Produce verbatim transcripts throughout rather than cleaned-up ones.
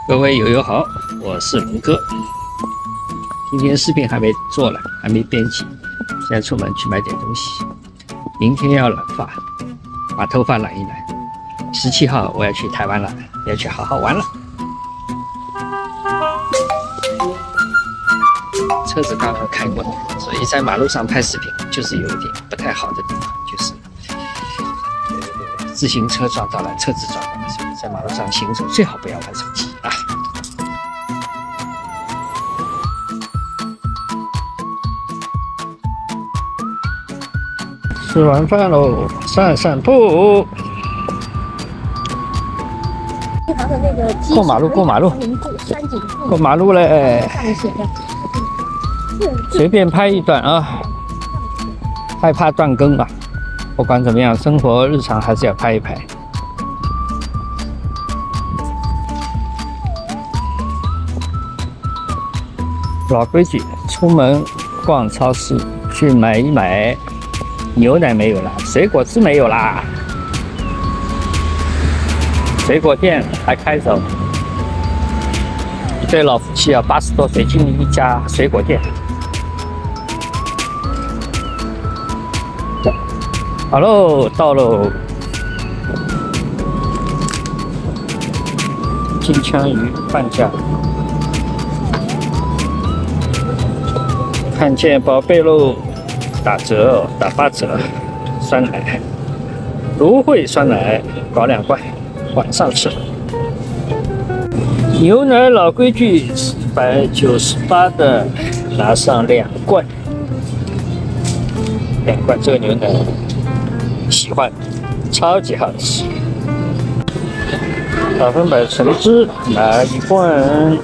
各位友友好，我是龙哥。今天视频还没做了，还没编辑，现在出门去买点东西。明天要染发，把头发染一染。十七号我要去台湾了，要去好好玩了。车子刚刚开过来，所以在马路上拍视频就是有一点不太好的地方，就是呃自行车撞到了，车子撞到了，所以在马路上行走最好不要玩手机啊。吃完饭喽，散散步。过马路，过马路，过马路嘞！随便拍一段啊，害怕断更吧。不管怎么样，生活日常还是要拍一拍。老规矩，出门逛超市去买一买。牛奶没有了，水果汁没有啦，水果店还开着。一对老夫妻啊，八十多岁经营一家水果店。好喽，到喽！金枪鱼半价，看见宝贝喽！打折哦，打八折！酸奶，芦荟酸奶搞两罐，晚上吃。牛奶老规矩，四百九十八的拿上两罐，两罐这个牛奶喜欢，超级好吃。百分百橙汁拿一罐，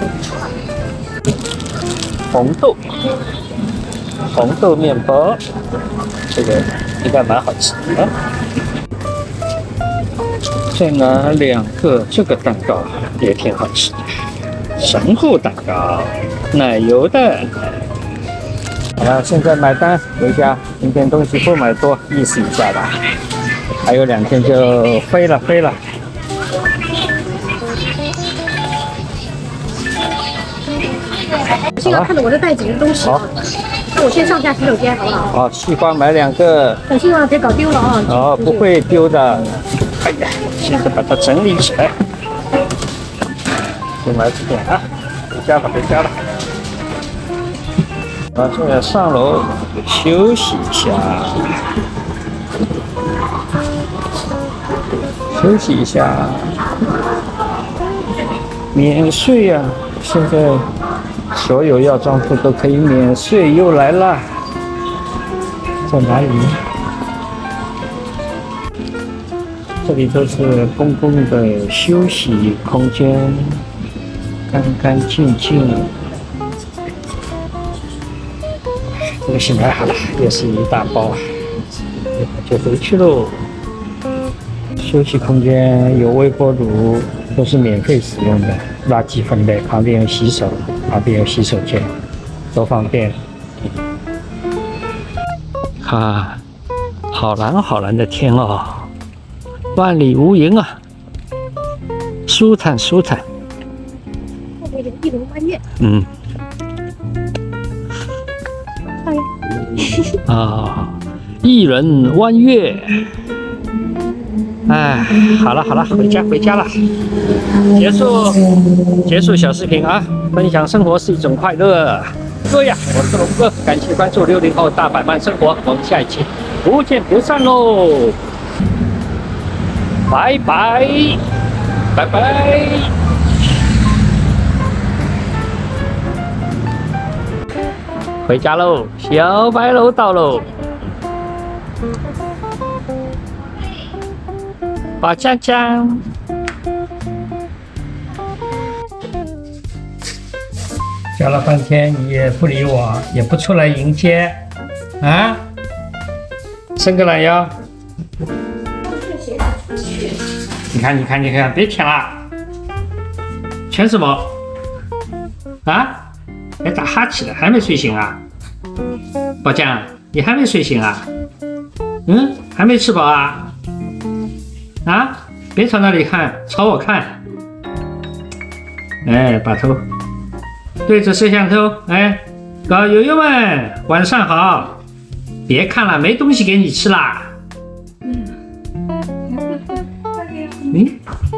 红豆。红豆面包，这个应该蛮好吃的啊。再拿两个这个蛋糕，也挺好吃的，神户蛋糕，奶油蛋。好了，现在买单回家。今天东西不买多，意思一下吧。还有两天就飞了，飞了。 先要看着我的袋子里的东西。好。那我先上下洗手间，好不好？ 好，西瓜买两个。 小心啊，别搞丢了啊！ 哦，不会丢的。哎呀，现在把它整理起来。就买这点啊，回家了，回家了。好，现在上楼休息一下，休息一下。免税呀、啊，现在。所有药妆铺都可以免税，又来了，在哪里？这里都是公共的休息空间，干干净净。这个先买好了，又是一大包，就回去喽。休息空间有微波炉，都是免费使用的。垃圾分类，旁边有洗手，旁边有洗手间，多方便。啊，好蓝好蓝的天哦，万里无云啊，舒坦舒坦。 后面有一轮弯月。 嗯。 哎呀。 啊，一人弯月。哎，好了好了，回家回家了，结束结束小视频啊！分享生活是一种快乐。对呀，我是龙哥，感谢关注六零后大阪慢生活，我们下一期不见不散喽！拜拜拜拜。回家喽，小白楼到喽。宝江江，叫了半天你也不理我，也不出来迎接，啊？伸个懒腰。你看，你看，你看，别舔了，舔什么？啊？还打哈欠了，还没睡醒啊？宝江，你还没睡醒啊？嗯，还没吃饱啊？啊！别朝那里看，朝我看。 哎，把头对着摄像头，哎，搞友友们，晚上好！别看了，没东西给你吃啦。嗯，